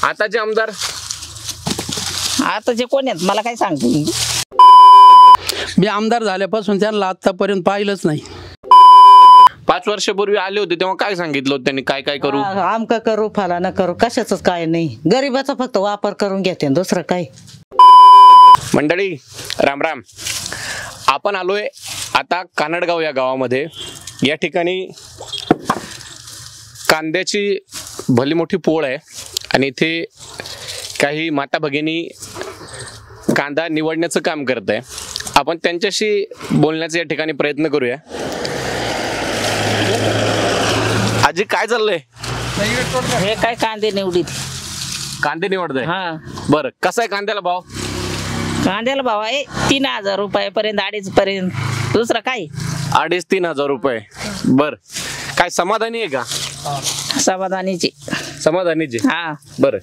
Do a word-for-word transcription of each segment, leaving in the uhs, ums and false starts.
आताचे आमदार आताचे कोण आहेत मला काय सांगते. मी आमदार झाल्यापासून त्यांना आतापर्यंत पाहिलंच नाही. पाच वर्षापूर्वी आले होते तेव्हा काय सांगितलं होतं त्यांनी, काय काय करू, आमका करू फला न करू, कशाच काय नाही, गरीबाचा फक्त वापर करून घेते दुसरं काय. मंडळी राम राम. आपण आलोय आता कानडगाव या गावामध्ये. या ठिकाणी कांद्याची भली मोठी पोळ आहे आणि इथे काही माता भगिनी कांदा निवडण्याचं काम करत आहे. आपण त्यांच्याशी बोलण्याचा या ठिकाणी प्रयत्न करूया. आजी काय चाललंय? हे काय कांदे निवडीत कांदे निवडताय? हा. बरं, कसा आहे कांद्याला भाव? कांद्याला भाव आहे तीन हजार रुपयापर्यंत, अडीच पर्यंत. दुसरं काय अडीच तीन हजार रुपये. बर, काय समाधानी आहे का? समाधानीची. समाधानीची. हा. बर,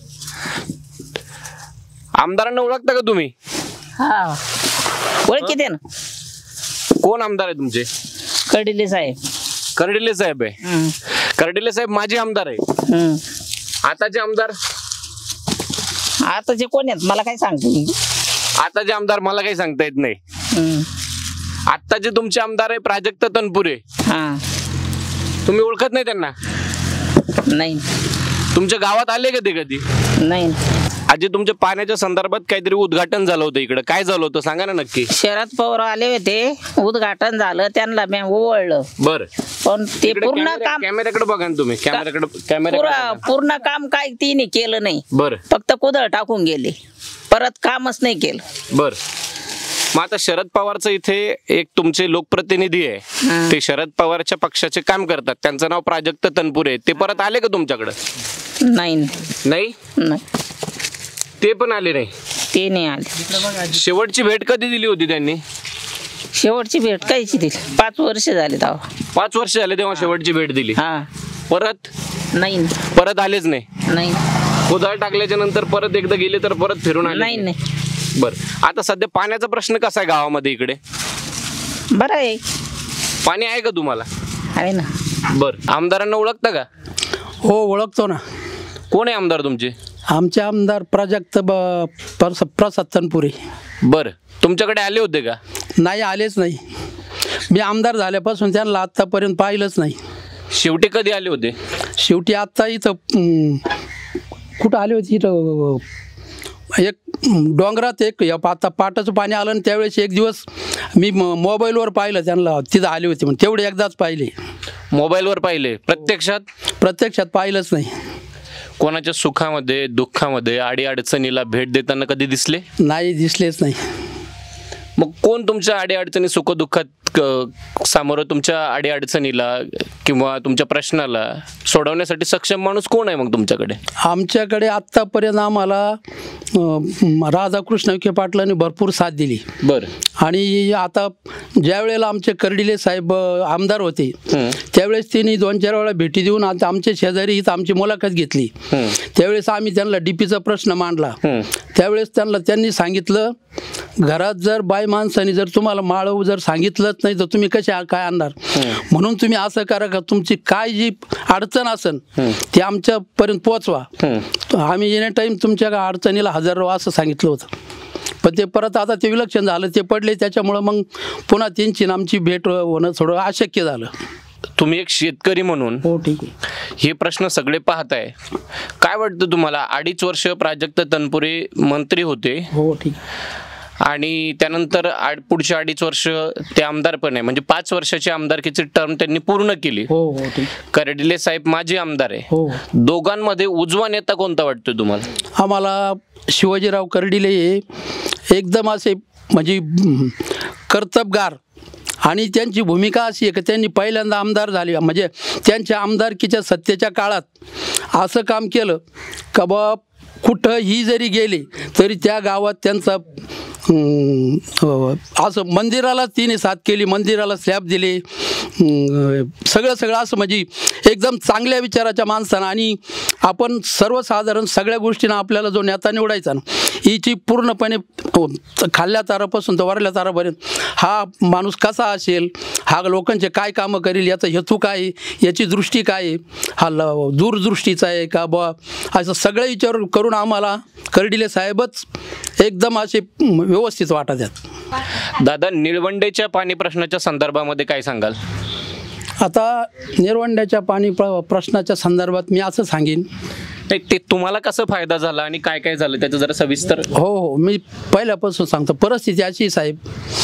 आमदारांना ओळखता का तुम्ही? हा, ओळखी दे ना. कोण आमदार आहे तुमचे? कडिले साहेब. कर्डिले साहेब आहे. हम्म. कर्डिले साहेब माझे आमदार आहे. हम्म. आताचे आमदार आताचे कोण आहेत मला काय सांगते. आताचे आमदार मला काही सांगता येत नाही. हम्म. आताचे तुमचे आमदार आहे प्राजक्त तनपुरे. हा. तुम्ही ओळखत नाही त्यांना? नाही. तुमच्या गावात आले का ते कधी? नाही. आजी, तुमच्या पाण्याच्या संदर्भात काहीतरी उद्घाटन झालं होतं इकडे, काय झालं होतं सांगा ना नक्की. शरद पवार आले होते, उद्घाटन झालं, त्यांना मी ओवळलं. बर, पण ते पूर्ण काम कॅमेऱ्याकडे बघा ना तुम्ही. कॅमेऱ्याकडे कॅमेरा पूर्ण काम काय तिने केलं नाही. बर, फक्त कुदळ टाकून गेले, परत कामच नाही केलं. बर. मग आता शरद पवारचं इथे एक तुमचे लोकप्रतिनिधी आहे, ते शरद पवारच्या पक्षाचे काम करतात, त्यांचं नाव प्राजक्त तनपुरे. ते परत आले का तुमच्याकडे? नाही. नाही, नाही, ते पण आले नाही. ते नाही आले. शेवटची भेट कधी दिली होती त्यांनी? शेवटची भेट कायची दिली? पाच वर्ष झाले तेव्हा. पाच वर्ष झाले तेव्हा शेवटची भेट दिली. हा. परत नाही. परत आलेच नाही. नाही. कुदाळ टाकल्याच्या नंतर परत एकदा गेले तर परत फिरून आले नाही. नाही. बर, आता सध्या पाण्याचा प्रश्न कसा आहे गावामध्ये इकडे? बरं आहे. पाणी आहे का तुम्हाला? आहे ना. बर, आमदारांना ओळखता का? हो, ओळखतो ना. कोण आहे आमदार तुमचे? आमचे आमदार प्राजक्त ब- प्रस- प्रसाद तनपुरे. बर, तुमच्याकडे आले होते का? नाही, आलेच नाही. मी आमदार झाल्यापासून त्यांना आत्तापर्यंत पाहिलंच नाही. शेवटी कधी आले होते? शेवटी आत्ता इथं अं, कुठं आले होते, इथं एक डोंगरात एक आता पाटाचं पाणी आलं आणि त्यावेळेस एक दिवस मी म- मोबाईलवर पाहिलं त्यांना, तिथं आले होते म्हणून. तेवढे एकदाच पाहिले. मोबाईलवर पाहिले, प्रत्यक्षात? प्रत्यक्षात पाहिलंच नाही. कोणाच्या सुखामध्ये दुःखामध्ये आडी अडचणीला भेट देताना कधी दिसले? नाही, दिसलेच नाही. मग कोण तुमच्या आडी अडचणी सुखदुःखात क- सामोरं तुमच्या आडी अडचणीला किंवा तुमच्या प्रश्नाला सोडवण्यासाठी सक्षम माणूस कोण आहे मग तुमच्याकडे? आमच्याकडे आत्तापर्यंत आम्हाला अं, राधाकृष्ण विखे पाटलांनी भरपूर साथ दिली. बर, आणि आता ज्या वेळेला आमचे कर्डिले साहेब अं, आमदार होते त्यावेळेस त्यांनी दोन चार वेळा भेटी देऊन आता आमच्या शेजारी इथं आमची मुलाखत घेतली. त्यावेळेस आम्ही त्यांना डीपीचा प्रश्न मांडला. त्यावेळेस त्यांना त्यांनी सांगितलं, घरात जर बाई माणसाने जर तुम्हाला माळव जर सांगितलंच नाही तर तुम्ही कसे काय आणणार, म्हणून तुम्ही असं करा का तुमची काय जी अडचण असेल ती आमच्यापर्यंत पोचवा, आम्ही एनी टाईम तुमच्या अडचणीला हजर राहू असं सांगितलं होतं. पण ते परत आता ते विलक्षण झालं, ते पडले, त्याच्यामुळं मग पुन्हा त्यांची आमची भेट होणं थोडं अशक्य झालं. तुम्ही एक शेतकरी म्हणून हो, ठीक आहे, हे प्रश्न सगळे पाहताय, काय वाटतं तुम्हाला? अडीच वर्ष प्राजक्त तनपुरे मंत्री होते. हो, ठीक. आणि त्यानंतर आड पुढचे अडीच वर्ष ते आमदार पण आहे, म्हणजे पाच वर्षाची आमदारकीची टर्म त्यांनी पूर्ण केली. हो, हो, ठीक. कर्डिले साहेब माझे आमदार आहे. हो. दोघांमध्ये उजवा नेता कोणता वाटतोय तुम्हाला? आम्हाला शिवाजीराव कर्डिले हे एकदम असे म्हणजे कर्तबगार, आणि त्यांची भूमिका अशी आहे की त्यांनी पहिल्यांदा आमदार झाले, म्हणजे त्यांच्या आमदारकीच्या सत्तेच्या काळात असं काम केलं का बा कुठंही जरी गेले तरी त्या गावात त्यांचा अं, असं मंदिराला तिने साथ केली, मंदिराला स्लॅब दिले, अं, सगळं सगळं असं म्हणजे एकदम चांगल्या विचाराच्या माणसानं. आणि आपण सर्वसाधारण सगळ्या गोष्टींना आपल्याला जो नेता निवडायचा ना, हिची पूर्णपणे खाल्ल्या तारापासून तर वरल्या तारापर्यंत हा माणूस कसा असेल, हा लोकांचे काय कामं करेल, याचा हेतू काय आहे, याची दृष्टी काय आहे, हा ल दूरदृष्टीचा आहे का बुवा, असं सगळं विचार करून आम्हाला कर्डिले साहेबच एकदम असे व्यवस्थित वाटत आहेत. दादा, निळवंडेच्या पाणी प्रश्नाच्या संदर्भामध्ये काय सांगाल? आता निळवंड्याच्या पाणी प्र प्रश्नाच्या संदर्भात मी असं सांगेन, नाही, ते तुम्हाला कसं फायदा झाला आणि काय काय झालं त्याचं जरा सविस्तर. हो हो मी पहिल्यापासून सांगतो. परिस्थिती अशी साहेब,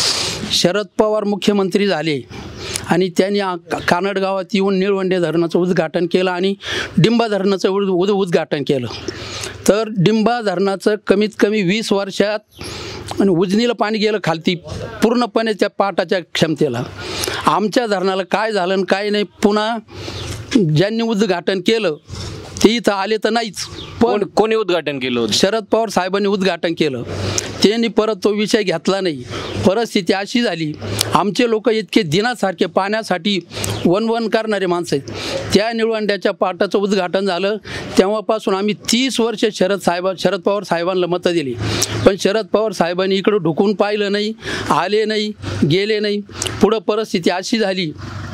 शरद पवार मुख्यमंत्री झाले आणि त्यांनी आ- कानड गावात येऊन निळवंडे धरणाचं उद्घाटन केलं आणि डिंबा धरणाचं उद उद उद्घाटन केलं. तर डिंबा धरणाचं कमीत कमी वीस वर्षात आणि उजनीला पाणी गेलं खालती पूर्णपणे त्या पाटाच्या क्षमतेला. आमच्या धरणाला काय झालं आणि काय नाही, पुन्हा ज्यांनी उद्घाटन केलं ते इथं आले तर नाहीच, पण कोण कोणी उद्घाटन केलं होतं? शरद पवार साहेबांनी उद्घाटन केलं. त्यांनी परत तो विषय घेतला नाही. परिस्थिती अशी झाली, आमचे लोक इतके दिनासारखे पाण्यासाठी वन वन करणारे माणसं आहेत. त्या निळवंड्याच्या पाटाचं उद्घाटन झालं तेव्हापासून आम्ही तीस वर्ष शरद साहेब शरद पवार साहेबांना मतं दिली, पण शरद पवार साहेबांनी इकडं ढुकून पाहिलं नाही, आले नाही, गेले नाही. पुढं परिस्थिती अशी झाली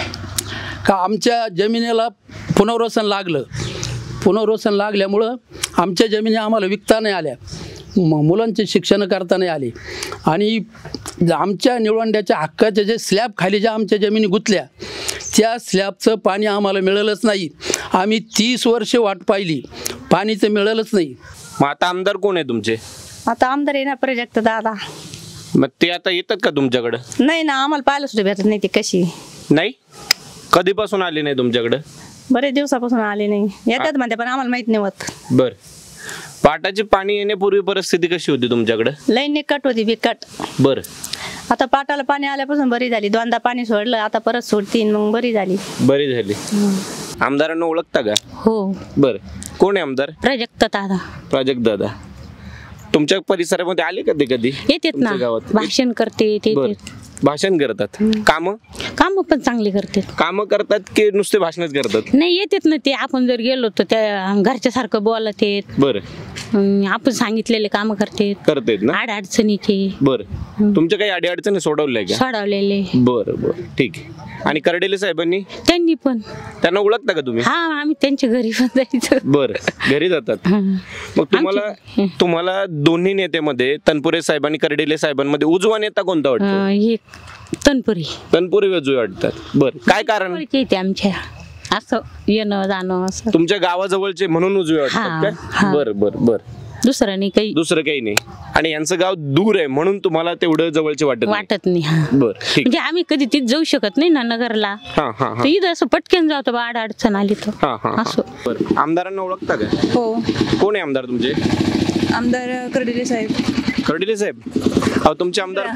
का आमच्या जमिनीला पुनर्वसन लागलं. पुनर्वसन लागल्यामुळं आमच्या जमिनी आम्हाला विकता नाही आल्या, म मुलांचे शिक्षण करता नाही आले आणि आमच्या निळवंड्याच्या हक्काचे जे स्लॅब खाली ज्या आमच्या जमिनी गुंतल्या त्या स्लॅबचं पाणी आम्हाला मिळालंच नाही. आम्ही तीस वर्ष वाट पाहिली, पाणी तर मिळालंच नाही. मग आता आमदार कोण आहे तुमचे? आता आमदार येणार प्रोजेक्ट दादा. मग ते आता येतात का तुमच्याकडं? नाही ना, आम्हाला पाहिलं सुद्धा भेटत नाही ती कशी. नाही, कधीपासून आले नाही तुमच्याकडं? बरेच दिवसापासून आले नाही. येतात म्हणते पण आम्हाला माहित नाही होत. बर, पाटाचे पाणी येण्यापूर्वी परिस्थिती कशी होती तुमच्याकडं? लाईन कट होती बिकट. बर, आता पाटाला पाणी आल्यापासून बरी झाली. दोनदा पाणी सोडलं, आता परत सोडतीन, मग बरी झाली. बरी झाली. आमदारांना ओळखता का? हो. बर, कोण आहे आमदार? प्रोजेक्ट दादा प्राजक्त दादा. तुमच्या परिसरामध्ये आले कधी कधी? येतात ना, तुमच्या गावात? भाषण करते ते. बर, भाषण करतात. काम काम पण चांगले करतात. काम करतात की नुसते भाषणच करतात? नाही, येतात ना ते. आपण जर गेलो तर त्या घरच्या सारखं बोलत आहेत. बर, आपण सांगितलेले काम करतात. करतेत ना? आड अडचणीचे बर, तुमच्या काही अडी अडचणी सोडवल्या का? सोडवलेले. बर बर, ठीक आहे. आणि कर्डिले साहेबांनी? त्यांनी पण. त्यांना ओळखता का तुम्ही? हा, आम्ही त्यांच्या घरी पण जायचो. बर, घरी जातात. मग तुम्हाला तुम्हाला दोन्ही नेत्यामध्ये तनपुरे साहेब आणि कर्डिले साहेबांमध्ये उजवा नेता कोणता वाटतो? अं, हे तनपुरी तनपुरे उजवे वाटतात. बर, काय कारण? ओळखी येते आमच्या, असं येणं जाणं असं. तुमच्या गावाजवळचे म्हणून उजवे वाटतात हा, काय? हा. बर बर बर, दुसरं नाही काही दुसरं काही नाही. आणि यांचं गाव दूर आहे म्हणून तुम्हाला तेवढं जवळचे वाटत नाही. वाटत नाही. हा. बर, ठीक. म्हणजे आम्ही कधी तिथे जाऊ शकत नाही ना नगरला, हा हा तर हा इथं असं पटकन जातो बा, आड अडचण आली तर हा हा असं. बर, आमदारांना ओळखता का? हो, कोण आहे आमदार तुमचे? आमदार कर्डिले साहेब. कर्डिले साहेब. अहो, तुमचे आमदार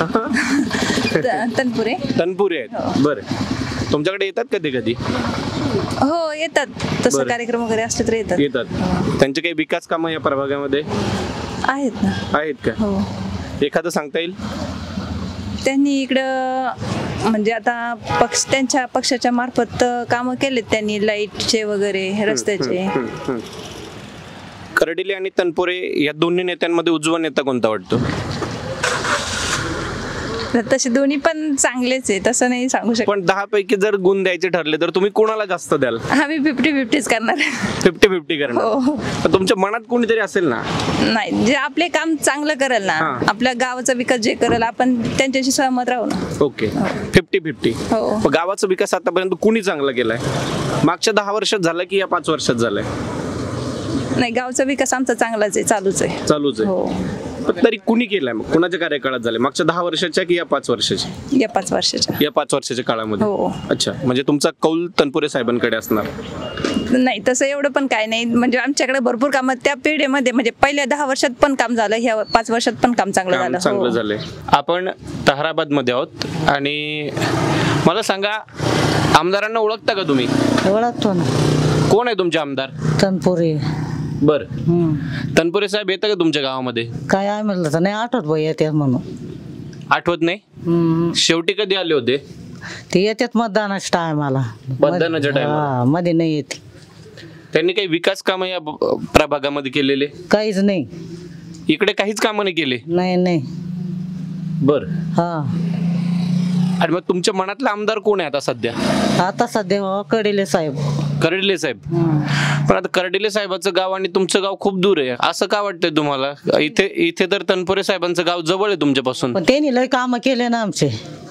त- तनपुरे. तनपुरे आहेत. बर, तुमच्याकडे येतात कधी कधी? हो, येतात. तसं बरं. कार्यक्रम वगैरे असले तर येतात. येतात. त्यांचे काही विकास कामं या प्रभागामध्ये आहेत ना. आहेत का? हो, एखादं सांगता येईल? त्यांनी इकडं म्हणजे आता पक्ष त्यांच्या पक्षाच्या मार्फत कामं केलेत त्यांनी, लाईटचे वगैरे, रस्त्याचे. हम्म, हम्म. कर्डिले आणि तनपुरे या दोन्ही नेत्यांमध्ये उजवा नेता कोणता वाटतो? तर तसे दोन्ही पण चांगलेच आहे, तसं नाही सांगू शकत. पण दहा पैकी जर गुण द्यायचे ठरले तर तुम्ही कोणाला जास्त द्याल? आम्ही फिफ्टी फिफ्टीच करणार. फिफ्टी फिफ्टी करणार. हो. पण तुमच्या मनात कोणीतरी असेल ना? नाही, जे आपले काम चांगलं करेल ना, हा. आपल्या गावाचा विकास जे करेल, आपण त्यांच्याशी सहमत राहू ना. Okay, fifty fifty. हो. गावाचा विकास आतापर्यंत कुणी चांगला केलाय? मागच्या दहा वर्षात झाला की या पाच वर्षात झालाय? नाही, गावचा विकास आमचा चांगलाच आहे, चालूच आहे. चालूच आहे. हो, पण तरी कुणी केलाय? मग कुणाच्या कार्यकाळात झाले? मागच्या दहा वर्षाच्या की या पाच वर्षाच्या? या पाच वर्षाच्या. या पाच वर्षाच्या काळामध्ये. हो. अच्छा, म्हणजे तुमचा कौल तनपुरे साहेबांकडे असणार? नाही, तसं एवढं पण काय नाही. म्हणजे आमच्याकडे भरपूर कामं त्या पिढीमध्ये, म्हणजे पहिल्या दहा वर्षात पण काम झालं, ह्या पाच वर्षात पण काम चांगलं काम झालं. चांगलं हो. झालंय. आपण ताहराबाद मध्ये आहोत आणि मला सांगा, आमदारांना ओळखता का तुम्ही? ओळखतो ना, कोण आहे तुमचे आमदार? तनपुरी. बर हम्म. तनपुरे साहेब येतं का तुमच्या गावामध्ये? काय आहे म्हणलं तर नाही आठवत बाई येतात म्हणून. आठवत नाही. हम्म. शेवटी कधी आले होते? ते येतात मतदानाच्या टायमाला. मतदानाच्या टायमाला? मध्ये नाही येते. त्यांनी काही विकास कामं या ब- प्रभागामध्ये केलेले? काहीच नाही. इकडे काहीच कामं नाही केले? नाही नाही. बर. हा आणि मग तुमच्या मनातला आमदार कोण आहे आता सध्या? आता सध्या कडेले साहेब. कर्डिले साहेब. हम्म. पण आता कर्डिले साहेबाचं गाव आणि तुमचं गाव खूप दूर आहे, असं का वाटतंय तुम्हाला? इथे इथे तर तनपुरे साहेबांचं गाव जवळ आहे तुमच्यापासून. पण त्यांनी लय काम केले ना आमचे.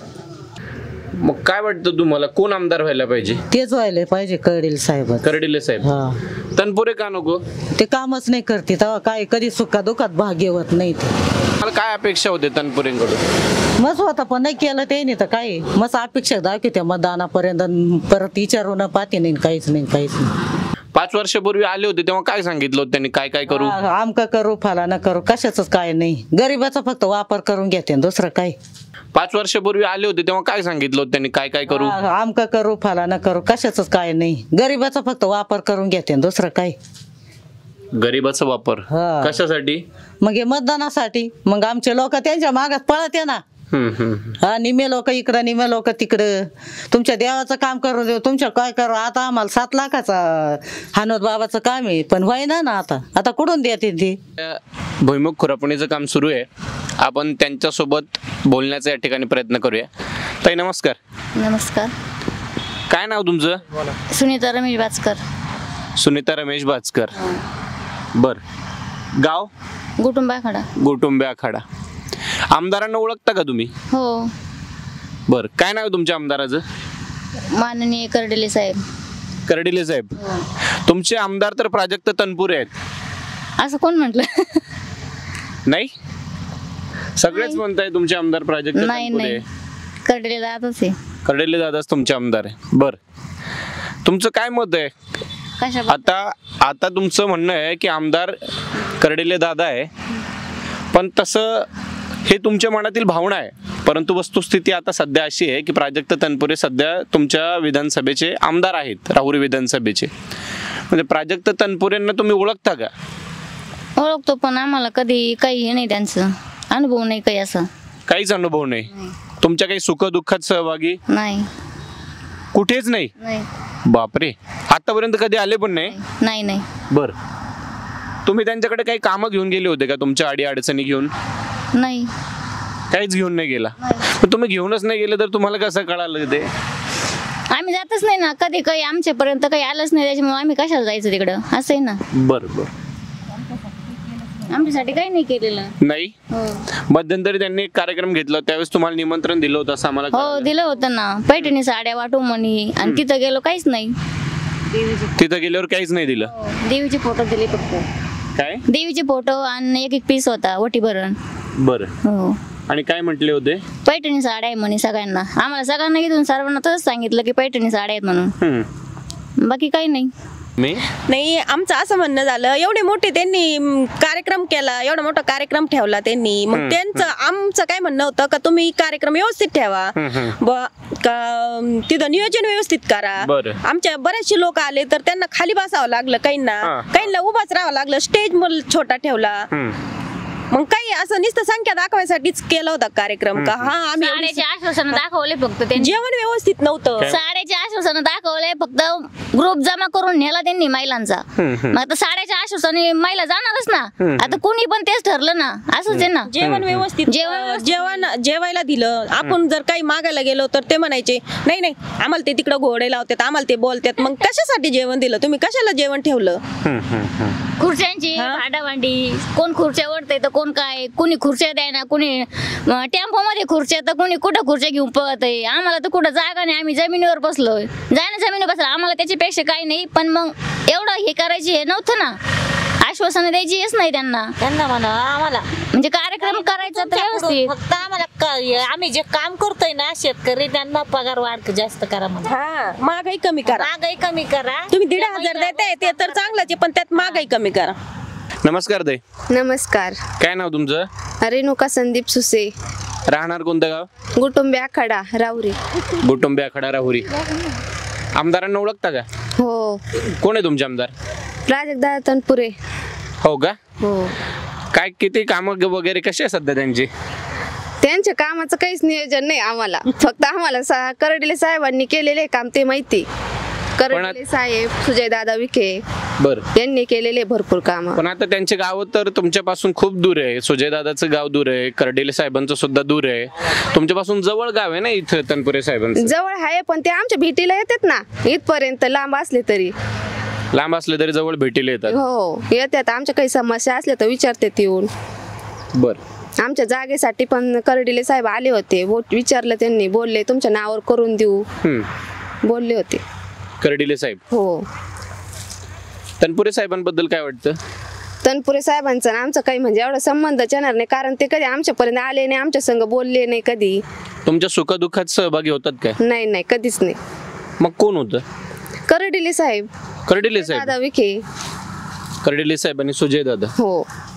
मग काय वाटतं तुम्हाला, कोण आमदार व्हायला पाहिजे? तेच व्हायला पाहिजे कडेले साहेब. कर्डिले साहेब. हा तनपुरे का नको? ते कामच नाही करते तेव्हा काय कधी सुखा दुखात भाग घेवत नाही ते. मला काय अपेक्षा होते तनपुरेंकडून? मस्त होता पण नाही केलं ते नाही तर काय मस्त अपेक्षा दाखवते त्या मतदानापर्यंत अन परत विचारून पाहते नाही काहीच नाही काहीच नाही. पाच वर्षापूर्वी आले होते तेव्हा काय सांगितलं होतं त्यांनी, काय काय करू? हा, आमका करू फाला न करू कशाच काय नाही, गरीबाचा फक्त वापर करून घेते दुसरं काय. पाच वर्षापूर्वी आले होते तेव्हा काय सांगितलं होतं त्यांनी, काय काय करू? हा, आमका करू फाला न करू कशाच काय नाही, गरीबाचा फक्त वापर करून घेते दुसरं काय. गरीबाचा वापर हा. कशासाठी? मग हे मतदानासाठी. मग आमचे लोक त्यांच्या मागात पळते ना. हम्म, हम्म. हा निमे लोक इकडं निमे लोक तिकडं. तुमच्या देवाचं काम करू देऊ, तुमच्या काय करू. आता आम्हाला सात लाखाचा हानोद बाबाचं काम आहे पण व्हायना ना आता. आता कुठून देते ती. भुईमुग खुरपणीचं काम सुरू आहे, आपण त्यांच्यासोबत बोलण्याचा या ठिकाणी प्रयत्न करूया. ताई नमस्कार. नमस्कार. काय नाव तुमचं? सुनीता रमेश बाचकर. सुनीता रमेश बाचकर. बर. गाव? गुटुंबाखाडा. गोटुंबे आखाडा. आमदारांना ओळखता का तुम्ही? हो. बर. काय नाव आहे तुमच्या आमदाराचं? माननीय कर्डिले साहेब. कर्डिले साहेब. तुमचे आमदार तर प्राजक्त तनपुरे आहेत. असं कोण म्हटलं? नाही, सगळेच म्हणताय तुमचे आमदार प्राजक्त नाही तनपुरे. नाही कर्डिले दादाच आहे. कर्डिले दादाच तुमचे आमदार आहे. बर. तुमचं काय मत आहे? कशा आता आता तुमचं म्हणणं आहे की आमदार कर्डिले दादा आहे, पण तसं हे तुमच्या मनातील भावना आहे, परंतु वस्तुस्थिती आता सध्या अशी आहे की प्राजक्त तनपुरे सध्या तुमच्या विधानसभेचे आमदार आहेत, राहुरी विधानसभेचे. म्हणजे प्राजक्त तनपुरेंना तुम्ही ओळखता का? ओळखतो पण आम्हाला कधी काही हे नाही, त्यांचं अनुभव नाही काही असं. काहीच अनुभव नाही. तुमच्या काही सुख दुःखात सहभागी नाही. कुठेच नाही? नाही बापरे. आतापर्यंत कधी आले पण नाही? नाही नाही. बर. तुम्ही त्यांच्याकडे काही कामं घेऊन गेले होते का तुमच्या अडी अडचणी घेऊन? नाही. काहीच घेऊन नाही गेला? पण तुम्ही घेऊनच नाही गेले तर तुम्हाला कसं कळालं ते? आम्ही जातच नाही ना कधी, काही आमच्यापर्यंत काही आलंच नाही, त्याच्यामुळे आम्ही कशाला जायचं तिकडं असं आहे ना. बर बर. आमच्यासाठी काही नाही केलेलं. नाही. हो मध्यंतरी त्यांनी एक कार्यक्रम घेतला, त्यावेळेस तुम्हाला निमंत्रण दिलं होतं असं आम्हाला हो कळालं. दिलं होतं ना, पैठणी साड्या वाटू म्हणी, आणि तिथं गेलो काहीच नाही. तिथं गेल्यावर काहीच नाही दिलं? देवीचे फोटो दिले फक्त. काय? देवीचे फोटो आणि एक एक पीस होता वटी भरण. बर. हो. आणि काय म्हटले होते? पैठणी साड्या आहे म्हणे सगळ्यांना. आम्हाला सगळ्यांना इथून सर्वांना तसंच सांगितलं की पैठणी साड्या आहेत म्हणून. हम्म. बाकी काही नाही. मी नाही, आमचं असं म्हणणं झालं, एवढे मोठे त्यांनी म, कार्यक्रम केला, एवढा मोठा कार्यक्रम ठेवला त्यांनी, मग त्यांचं आमचं काय म्हणणं होतं का तुम्ही कार्यक्रम व्यवस्थित ठेवा, ब- का अम, तिथं नियोजन व्यवस्थित करा. बरं. आमच्या बरेचसे लोक आले तर त्यांना खाली बसावं लागलं, काहींना हा. काहींना उभाच राहावं लागलं, स्टेज मग छोटा ठेवला. मग काही असं नुसतं संख्या दाखवायसाठीच केला होता कार्यक्रम का हा आम्ही एवढी- साड्याचे आश्वासन दाखवले फक्त त्यांनी. जेवण व्यवस्थित नव्हतं. साड्याचे आश्वासन दाखवले फक्त, ग्रुप जमा करून नेला त्यांनी महिलांचा. मग आता साड्याच्या आश्वासाने महिला जाणारच ना. आता कोणी पण तेच ठरलं ना, असंच आहे ना. जेवण व्यवस्थित जेवण व्यवस्थित. जेवण जेवायला दिलं. आपण जर काही मागायला गेलो तर ते म्हणायचे नाही नाही आम्हाला ते तिकडं घोडे लावतात, आम्हाला ते बोलतात. मग कशासाठी जेवण दिलं तुम्ही, कशाला जेवण ठेवलं? खुर्च्यांची भांडाभांडी, कोण खुर्च्या ओढतंय तर कोण काय, कोणी खुर्च्या द्यायना, कोणी टेम्पो मध्ये खुर्च्या तर कोणी कुठं खुर्च्या घेऊन पळत आहे. आम्हाला तर कुठं जागा नाही, आम्ही जमिनीवर बसलोय. जायना जमिनीवर बसलो, आम्हाला त्याच्यापेक्षा काही नाही. पण मग एवढं हे करायची हे नव्हतं ना, आश्वासन द्यायची हेच नाही त्यांना. त्यांना म्हणा आम्हाला म्हणजे कार्यक्रम करायचा तर व्यवस्थित. फक्त आम्हाला क- आम्ही जे काम करतोय ना शेतकरी, त्यांना पगार वाढ जास्त करा म्हणा, हा महागाई कमी करा. महागाई कमी करा. तुम्ही दीड हजार देताय ते तर चांगलंच आहे, पण त्यात महागाई कमी करा. नमस्कार ताई. नमस्कार. काय नाव तुमचं? रेणुका संदीप सुसे. राहणार कोणतं गाव? गुटुंबे आखाडा राहुरी. गोटुंबे आखाडा राहुरी. आमदारांना ओळखता का? हो. कोण आहे तुमचे आमदार? प्राजक्ता तनपुरे. हो का? हो. काय किती कामं वगैरे कशी आहे सध्या त्यांची? त्यांच्या कामाचं काहीच नियोजन नाही आम्हाला, फक्त आम्हाला सा करडिले साहेबांनी केलेले काम ते माहिती. करडिले साहेब, सुजय दादा विखे बर, यांनी केलेले भरपूर काम. पण आता त्यांचे गाव तर तुमच्यापासून खूप दूर आहे. सुजयदादाचं गाव दूर आहे, कर्डिले साहेबांचं सुद्धा दूर आहे. तुमच्यापासून जवळ गाव आहे ना इथं तनपुरे साहेबांचं. जवळ आहे, पण ते आमच्या भेटीला येतात ना, इथपर्यंत लांब असले तरी. लांब असले तरी जवळ भेटीला येतात. हो येतात, आमच्या काही समस्या असल्या तर विचारतात येऊन. बर, आमच्या जागेसाठी पण करडिले साहेब आले होते, वोट विचारलं त्यांनी, बोलले तुमच्या नावावर करून देऊ, हम्म. बोलले होते. कर्डिले साहेब. हो. तनपुरे साहेबांबद्दल काय वाटतं? तनपुरे साहेबांचा आणि आमचा काही म्हणजे एवढा संबंधच येणार नाही, कारण ते कधी आमच्यापर्यंत आले नाही, आमच्या संग बोलले नाही कधी. तुमच्या सुखदुःखात सहभागी होतात काय? नाही नाही, कधीच नाही. मग कोण होतं? करडिले साहेब, कर्डिले साहेब. दादा विखे. कर्डिले साहेब आणि सुजय दादा. हो.